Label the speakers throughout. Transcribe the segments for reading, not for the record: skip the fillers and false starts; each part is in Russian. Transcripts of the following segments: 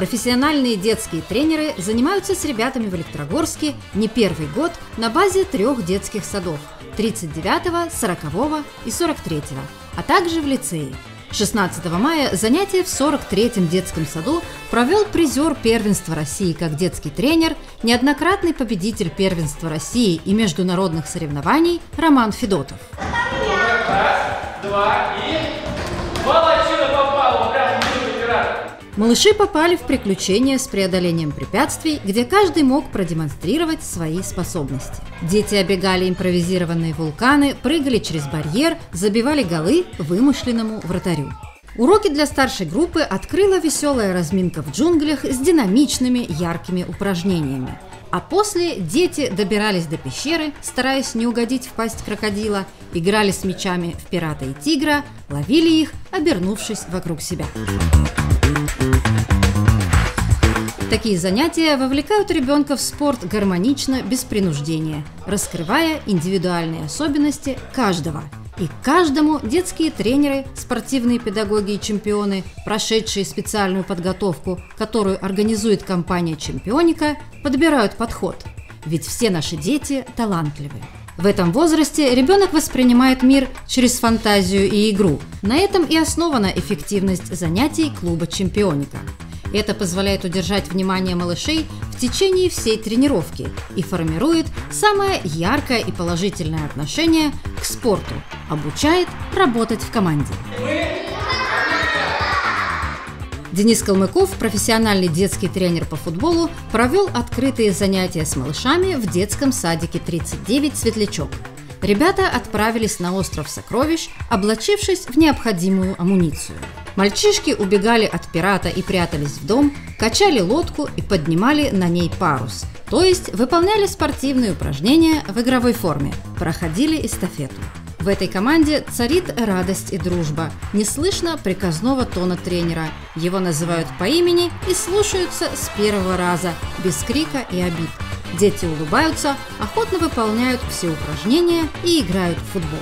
Speaker 1: Профессиональные детские тренеры занимаются с ребятами в Электрогорске не первый год на базе 3 детских садов – 39-го, 40-го и 43-го, а также в лицее. 16 мая занятия в 43-м детском саду провел призер первенства России как детский тренер, неоднократный победитель первенства России и международных соревнований Роман Федотов.
Speaker 2: Раз, два и... Молодчина попала, прям в оператор.
Speaker 1: Малыши попали в приключения с преодолением препятствий, где каждый мог продемонстрировать свои способности. Дети обегали импровизированные вулканы, прыгали через барьер, забивали голы вымышленному вратарю. Уроки для старшей группы открыла веселая разминка в джунглях с динамичными, яркими упражнениями. А после дети добирались до пещеры, стараясь не угодить в пасть крокодила, играли с мячами в пирата и тигра, ловили их, обернувшись вокруг себя. Такие занятия вовлекают ребенка в спорт гармонично, без принуждения, раскрывая индивидуальные особенности каждого. И каждому детские тренеры, спортивные педагоги и чемпионы, прошедшие специальную подготовку, которую организует компания «Чемпионика», подбирают подход. Ведь все наши дети талантливы. В этом возрасте ребенок воспринимает мир через фантазию и игру. На этом и основана эффективность занятий клуба «Чемпионика». Это позволяет удержать внимание малышей в течение всей тренировки и формирует самое яркое и положительное отношение к спорту, обучает работать в команде. Денис Калмыков, профессиональный детский тренер по футболу, провел открытые занятия с малышами в детском садике 39 «Светлячок». Ребята отправились на остров Сокровищ, облачившись в необходимую амуницию. Мальчишки убегали от пирата и прятались в дом, качали лодку и поднимали на ней парус, то есть выполняли спортивные упражнения в игровой форме, проходили эстафету. В этой команде царит радость и дружба, не слышно приказного тона тренера. Его называют по имени и слушаются с первого раза, без крика и обид. Дети улыбаются, охотно выполняют все упражнения и играют в футбол.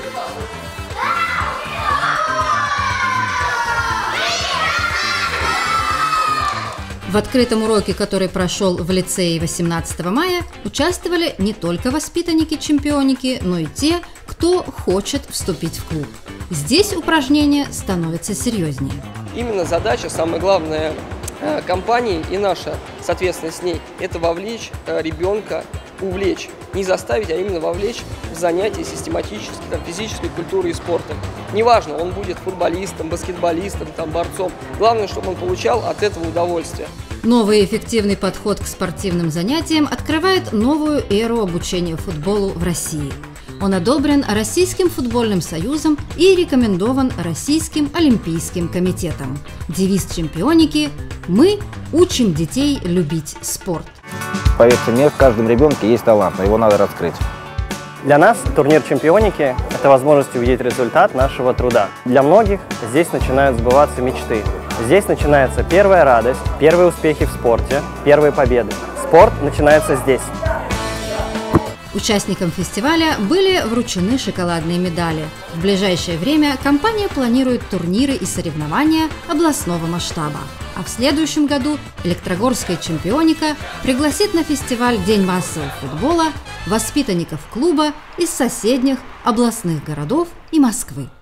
Speaker 1: В открытом уроке, который прошел в лицее 18 мая, участвовали не только воспитанники «Чемпионики», но и те, кто хочет вступить в клуб. Здесь упражнения становятся серьезнее.
Speaker 3: Именно задача, самая главная, компании и наша, соответственно, с ней, это вовлечь ребенка, увлечь. Не заставить, а именно вовлечь в занятия систематически, физической культуры и спорта. Неважно, он будет футболистом, баскетболистом, борцом. Главное, чтобы он получал от этого удовольствие.
Speaker 1: Новый эффективный подход к спортивным занятиям открывает новую эру обучения футболу в России. Он одобрен Российским футбольным союзом и рекомендован Российским олимпийским комитетом. Девиз «Чемпионики» – «Мы учим детей любить спорт».
Speaker 4: Поверьте мне, в каждом ребенке есть талант, но его надо раскрыть.
Speaker 5: Для нас турнир «Чемпионики» – это возможность увидеть результат нашего труда. Для многих здесь начинают сбываться мечты. Здесь начинается первая радость, первые успехи в спорте, первые победы. Спорт начинается здесь.
Speaker 1: Участникам фестиваля были вручены шоколадные медали. В ближайшее время компания планирует турниры и соревнования областного масштаба. А в следующем году Электрогорская «Чемпионика» пригласит на фестиваль «День массового футбола» воспитанников клуба из соседних областных городов и Москвы.